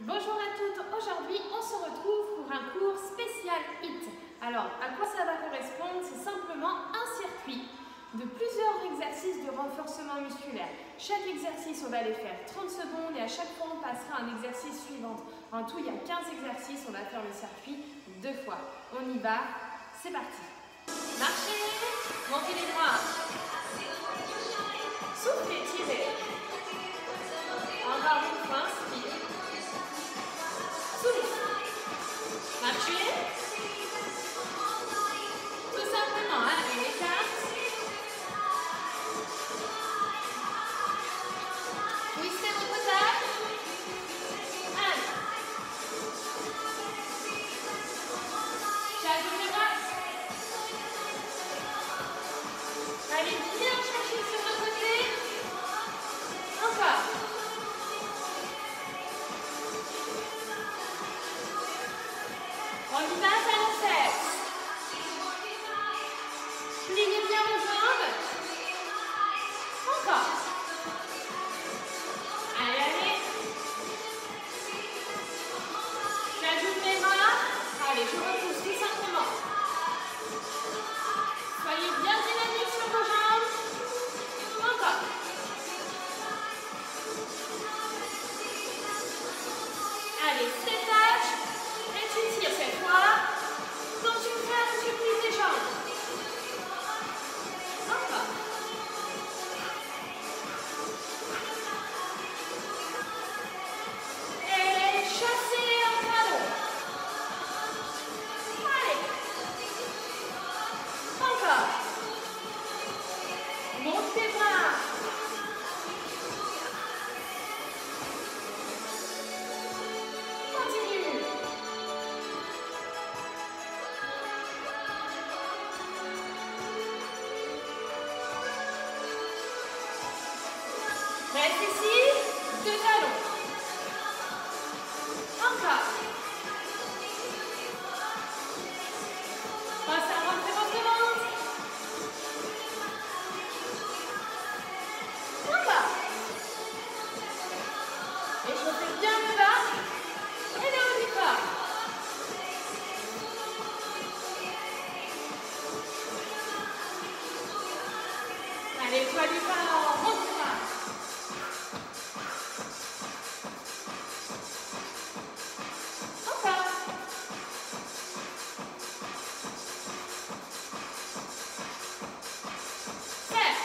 Bonjour à toutes, aujourd'hui on se retrouve pour un cours spécial HIIT. Alors à quoi ça va correspondre? C'est simplement un circuit de plusieurs exercices de renforcement musculaire. Chaque exercice on va les faire 30 secondes et à chaque fois on passera à un exercice suivant. En tout il y a 15 exercices, on va faire le circuit 2 fois. On y va, c'est parti. Marchez, montez les bras. Soufflez, tirez. Encore une fois, inspire. Souffle. Marchez. Tout simplement, allez, on écarte. Twistez votre table. Allez. J'ajoute les bras. Allez, bien chercher sur le côté. Encore. On y va, talons fesses. Pliez bien vos jambes. Encore. Allez, allez. J'ajoute mes bras. Allez, je repousse tout simplement. Soyez bien dynamique sur vos jambes. Encore. Allez, 7 tâches. Et tu tires cette fois. Quand tu fermes, tu plies tes jambes. Encore. Et chassez en talon. Allez. Encore. Monte tes bras. Continue. Reste ici, 2 talons. Encore. Passe à rentrer votre ventre. Encore. Et chauffez bien le bas et le haut du corps. Allez, poids du bas, monte le bas. Encore. Serre.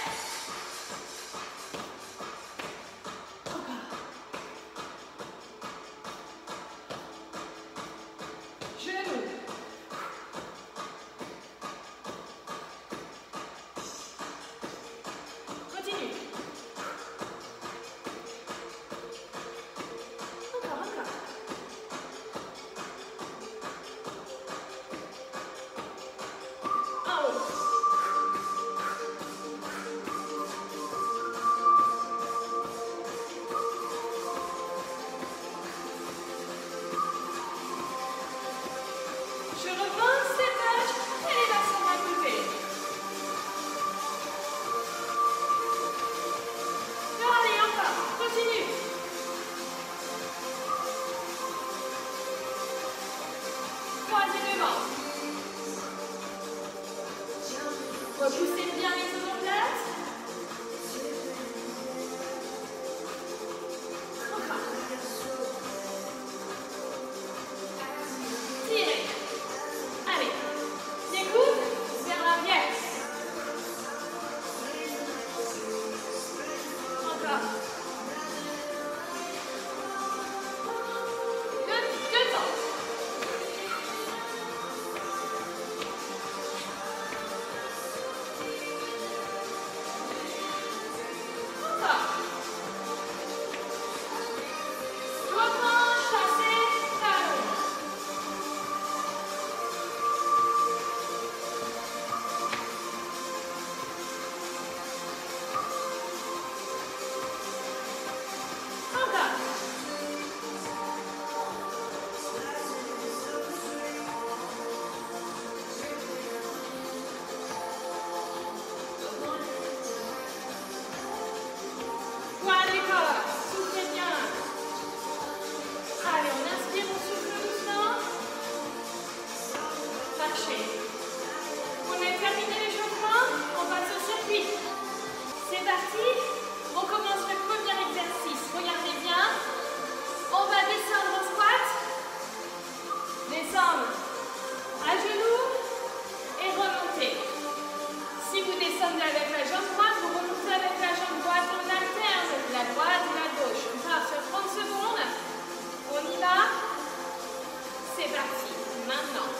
Encore. Genoux. Continue. Encore, encore. En haut. Je repense ces tâches et les versions à côté. Allez, encore, continue. Troisièmement. Repoussez bien les omoplates. Encore. Tirez. Allez. Découpe vers l'arrière. Encore. Deux temps. marcher. On a terminé l'échauffement, on passe au circuit. C'est parti, on commence le premier exercice. Regardez bien, on va descendre en squat, descendre à genoux et remonter. Si vous descendez avec la jambe droite, vous remontez avec la jambe droite, on alterne la droite et la gauche. On part sur 30 secondes, on y va, c'est parti, maintenant.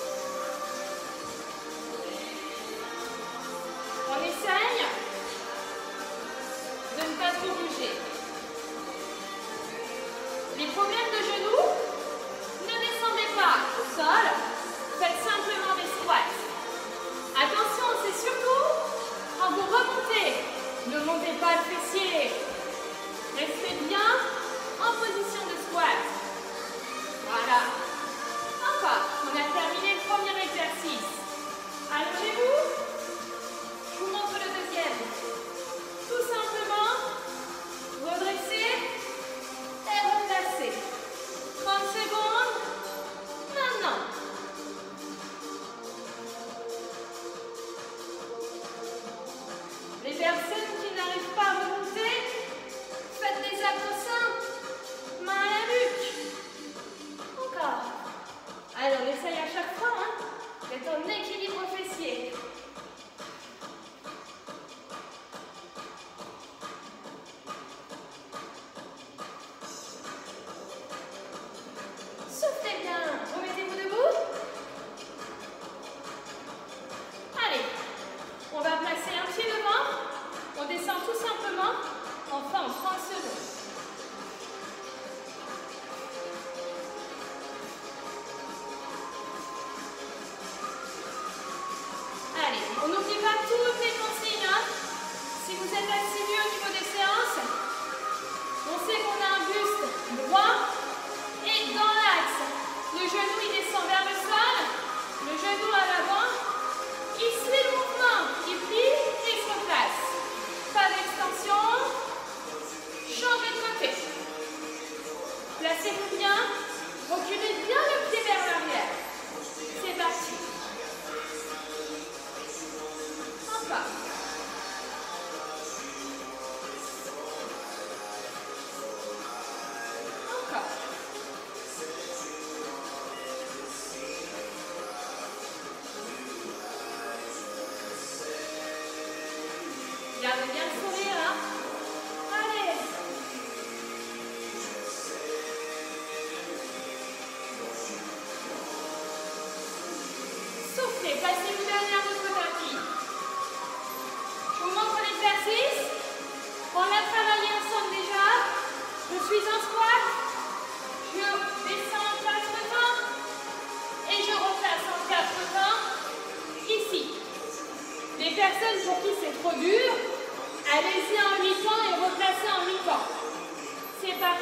On essaye de ne pas trop bouger. Les problèmes de genoux, ne descendez pas au sol, faites simplement des squats. Attention, c'est surtout quand vous remontez, ne montez pas le fessier. Restez bien en position de squat. Voilà. Encore, on a terminé le premier exercice. Allongez-vous. Je vous montre le deuxième. Tout simplement, redressez et replacez. 30 secondes. Maintenant. Les personnes qui n'arrivent pas à remonter, faites des abdos simples. Main à la nuque. Encore. Allez, on essaye à chaque fois, hein, d'être en équilibre fessier. Soufflez bien. Remettez-vous debout. Allez, on va placer un pied devant. On descend tout simplement. Enfin, en 30 secondes. Allez, on n'oublie pas toutes les consignes. Hein. Si vous êtes assidu au niveau des séances, on sait qu'on a un buste droit et dans l'axe. Le genou, il descend vers le sol. Le genou à l'avant. Il suit le mouvement. Il plie et se replace. Pas d'extension. Changez de côté. Placez-vous bien. Reculez bien le pied vers l'arrière. C'est parti. Encore. Encore. Gardez bien le sourire, hein. Allez. Soufflez, placez-vous derrière votre tapis. Je vous montre l'exercice. On l'a travaillé ensemble déjà. Je suis en squat. Je descends en 4 temps. Et je replace en 4 temps. Ici. Les personnes pour qui c'est trop dur, allez-y en 8 temps et replacez en 8 temps. C'est parti.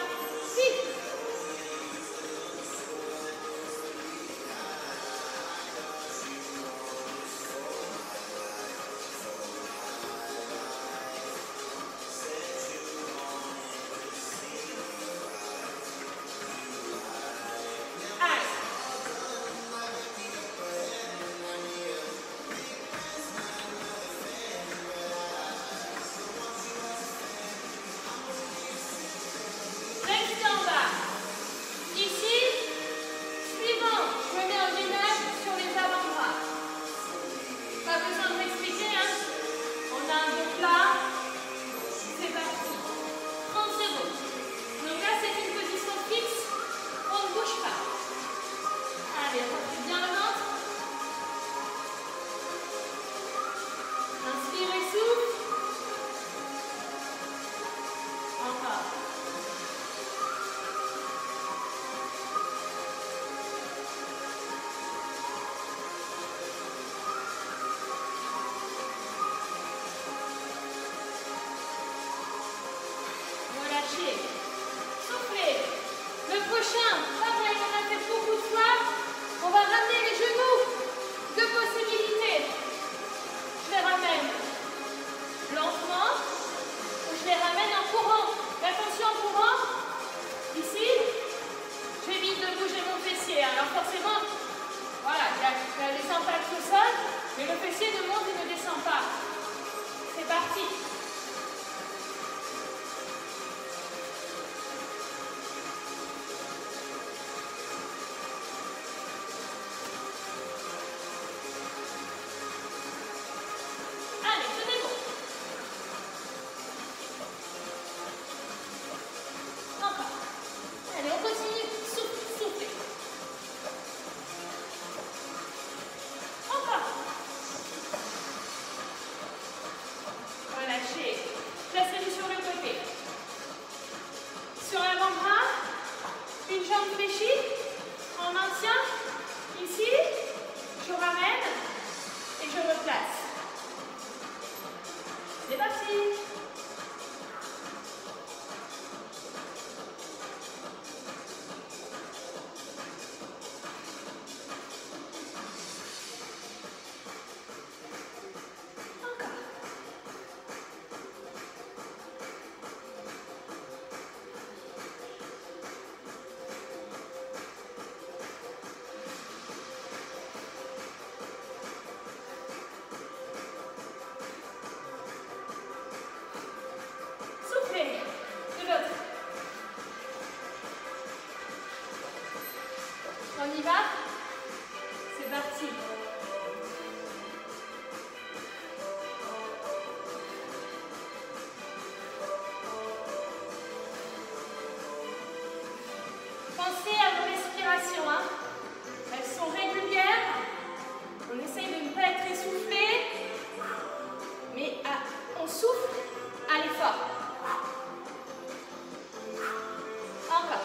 jambes fléchies. On maintient. Ici. Je ramène. Et je replace. C'est parti. On y va? C'est parti. Pensez à vos respirations, hein. Elles sont régulières. On essaye de ne pas être essoufflé, mais on souffle à l'effort. Encore.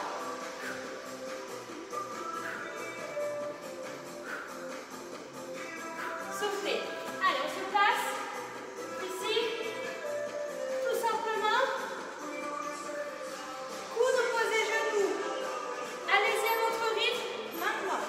Soufflez. Allez, on se place. Ici. Tout simplement. Coudes opposés, genoux. Allez-y à votre rythme. Maintenant.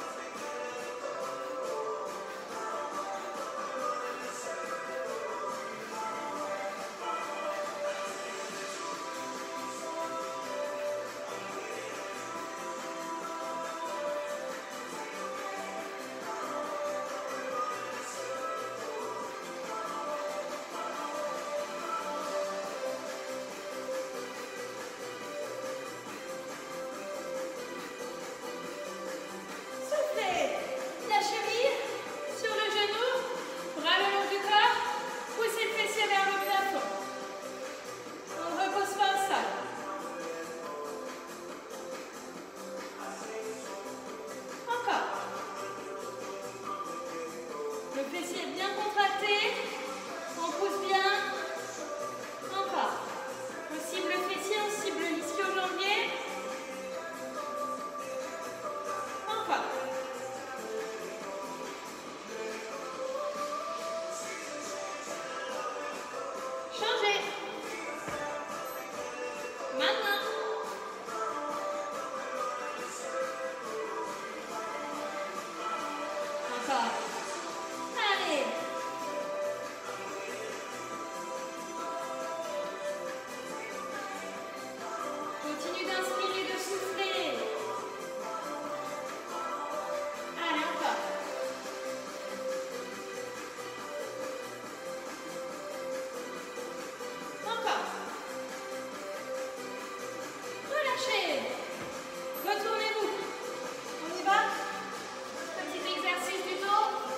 Le fessier est bien contracté. On pousse bien. Encore. On cible le fessier, on cible l'ischio-jambier. Encore. Changez. Maintenant. Encore. Allez. Continue d'inspirer, de souffler. Allez, encore. Encore. Relâchez. Retournez-vous. On y va? Petit exercice du dos.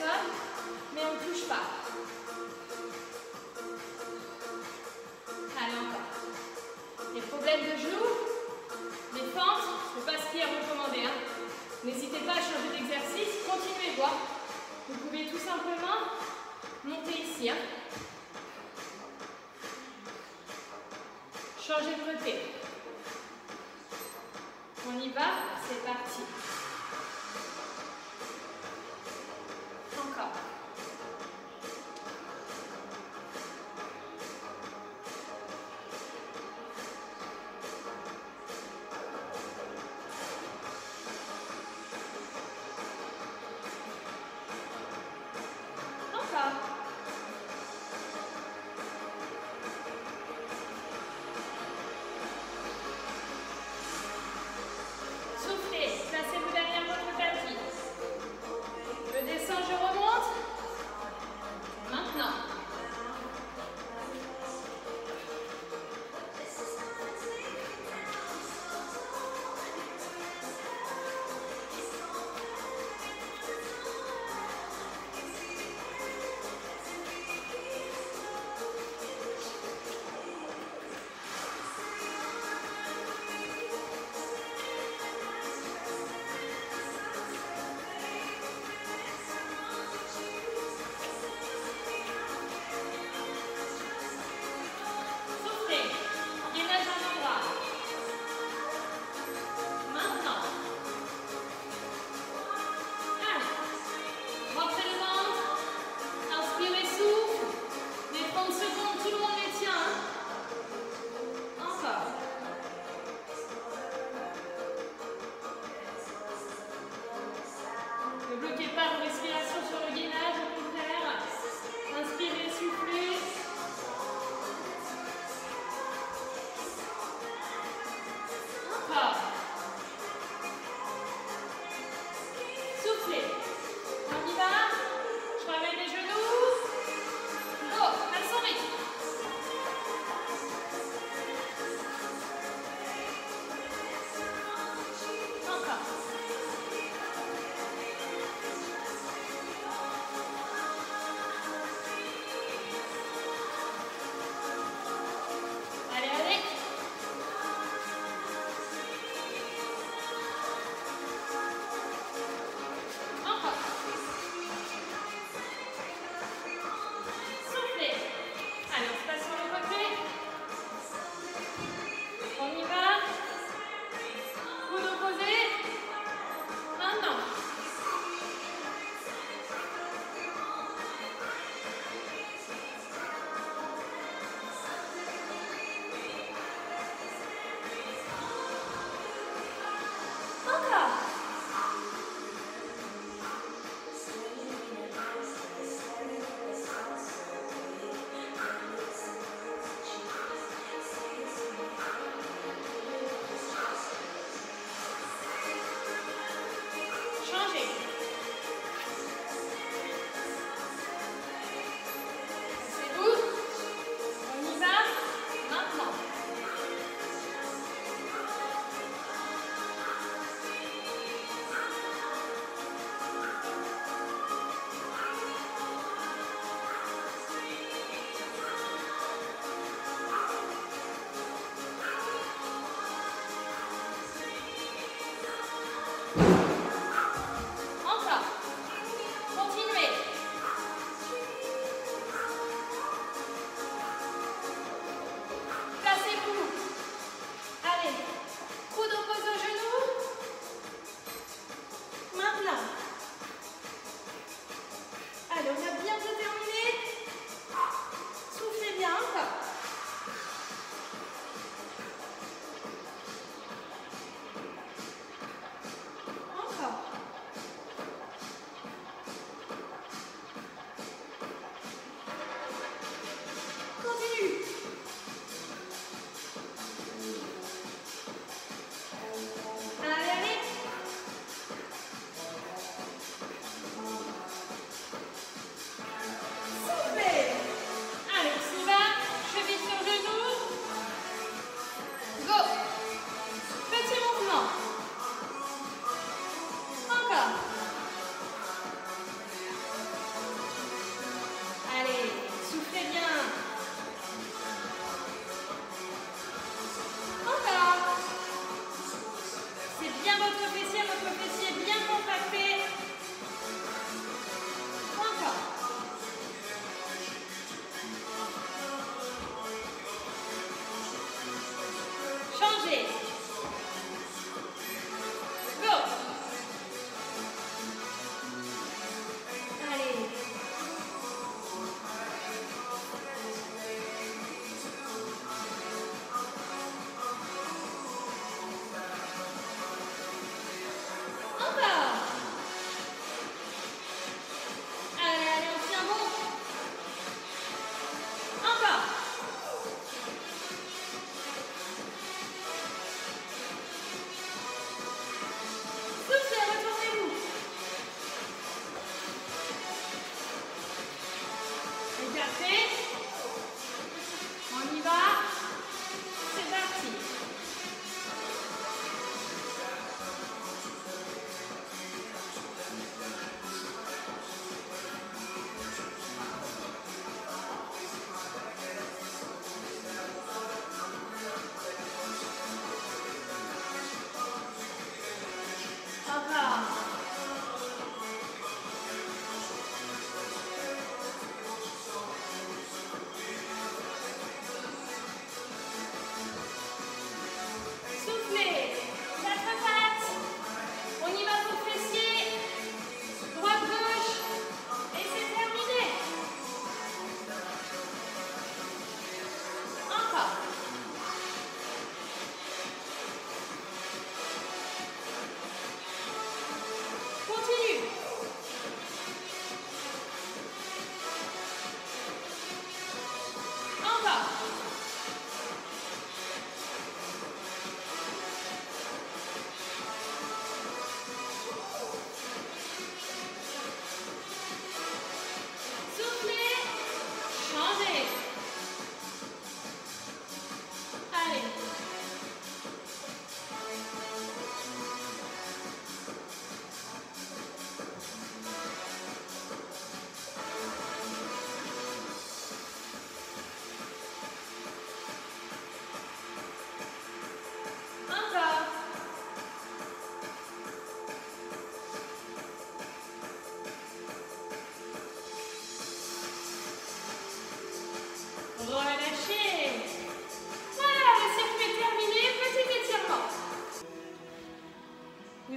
sol, mais on ne touche pas. Allez, encore. Les problèmes de genoux, les fentes, ce n'est pas ce qui est recommandé. Hein. N'hésitez pas à changer d'exercice, continuez voir. Vous pouvez tout simplement monter ici. Hein. Changer de côté. On y va, c'est parti. Encore. Encore. Soufflez, placez-vous derrière votre tapis. Je descends, je remonte. Maintenant. Ne bloquez pas vos respirations sur le gainage, au contraire. Inspirez, soufflez. Encore. Soufflez. On y va. Je réveille les genoux. Go, à son rythme. Encore.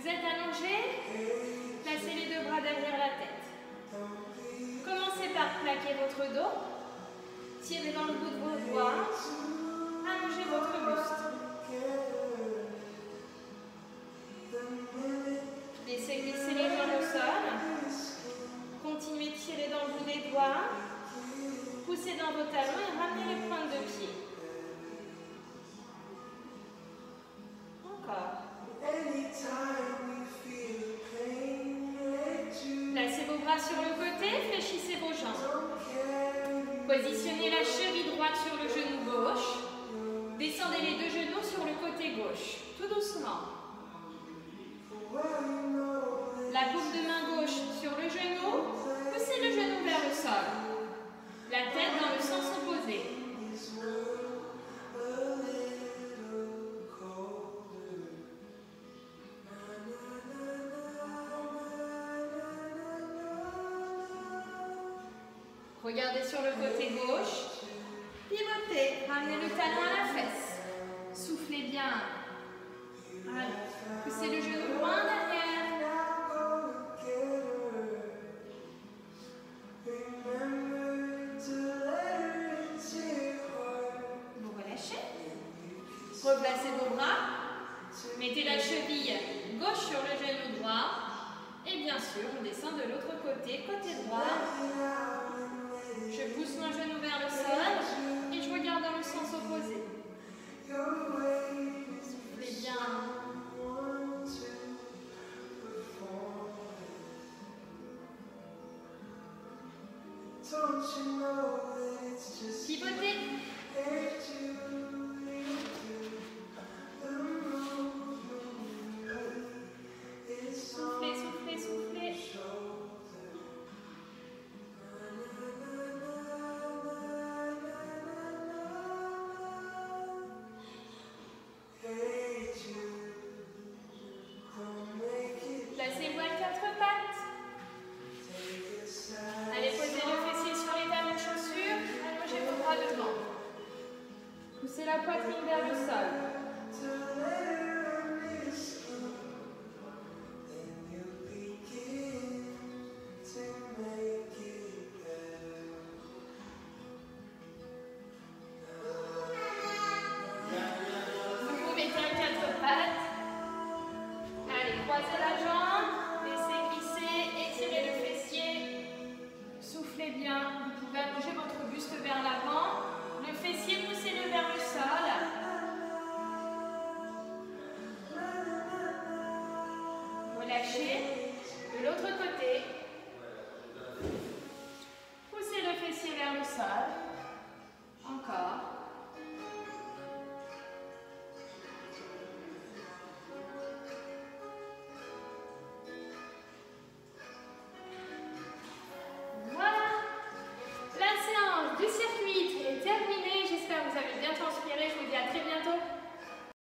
Vous êtes allongé, placez les deux bras derrière la tête. Commencez par plaquer votre dos, tirez dans le bout de vos doigts, allongez votre buste. Laissez glisser les jambes au sol, continuez de tirer dans le bout des doigts, poussez dans vos talons et ramenez les pointes de pied. Encore. Placez vos bras sur le côté, fléchissez vos jambes. Positionnez la cheville droite sur le genou gauche. Descendez les deux genoux sur le côté gauche, tout doucement. La paume de main gauche sur le genou, poussez le genou vers le sol. La tête dans le sens opposé. Regardez sur le côté gauche, pivotez, ramenez le talon à la fesse. Soufflez bien. Allez, poussez le genou loin derrière. Vous relâchez. Replacez vos bras. Mettez la cheville gauche sur le genou droit. Et bien sûr, on descend de l'autre côté, côté droit. Je pousse mon genou vers le sol et je regarde dans le sens opposé. Soufflez bien. Pivotez.